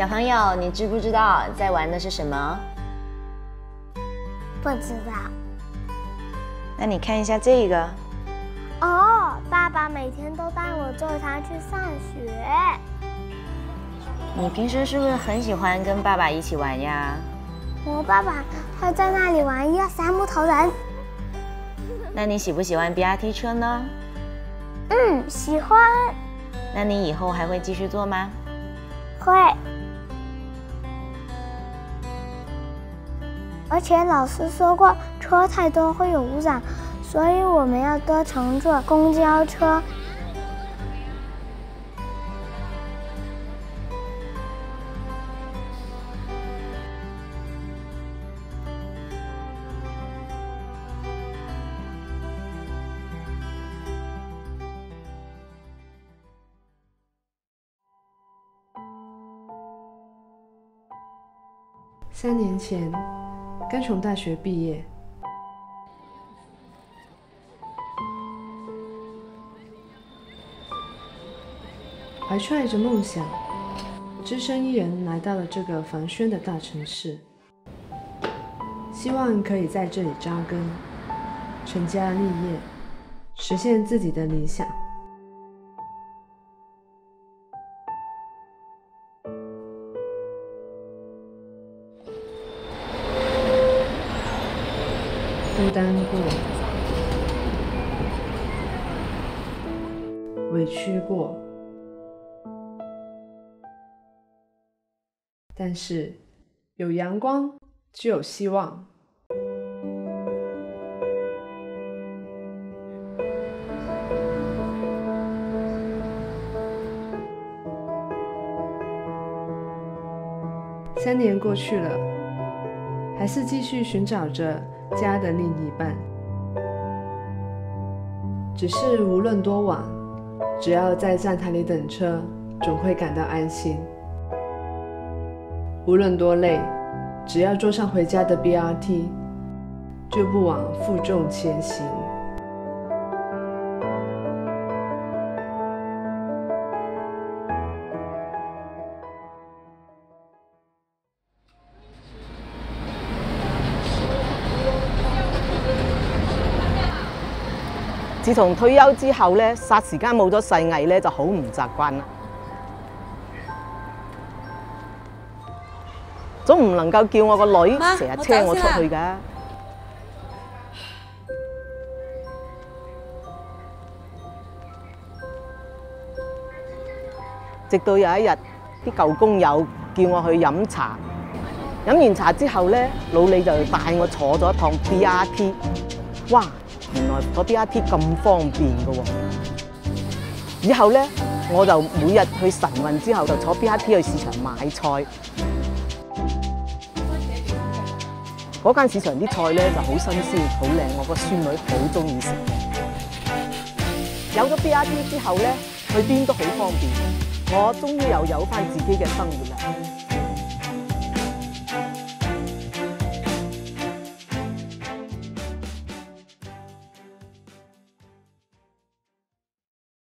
小朋友，你知不知道在玩的是什么？ 不知道。 那你看一下这个。 哦，爸爸每天都带我坐他去上学。 你平时是不是很喜欢跟爸爸一起玩呀？ 我爸爸他在那里玩1、2、3木头人。 那你喜不喜欢 BRT 车呢？ 喜欢。 那你以后还会继续坐吗？ 会。而且老师说过，车太多会有污染，所以我们要多乘坐公交车。 3年前，刚从大学毕业，怀揣着梦想，只身一人来到了这个繁喧的大城市，希望可以在这里扎根，成家立业，实现自己的理想。孤单过，委屈过，但是有阳光就有希望。3年过去了，还是继续寻找着家的另一半，只是无论多晚，只要在站台里等车，总会感到安心。无论多累，只要坐上回家的 BRT， 就不枉负重前行。 自從退休之後咧，霎時間冇咗細藝咧，就好唔習慣啦。總唔能夠叫我個女成日車我出去㗎。直到有一日，啲舊工友叫我去飲茶，飲完茶之後咧，老李就帶我坐咗一趟 BRT， 哇！原來個 BRT 咁方便嘅喎，以後咧我就每日去晨運之後就坐 BRT 去市場買菜。嗰間市場啲菜咧就好新鮮、好靚，我個孫女好中意食嘅。有咗 BRT 之後咧，去邊都好方便，我終於又有返自己嘅生活啦。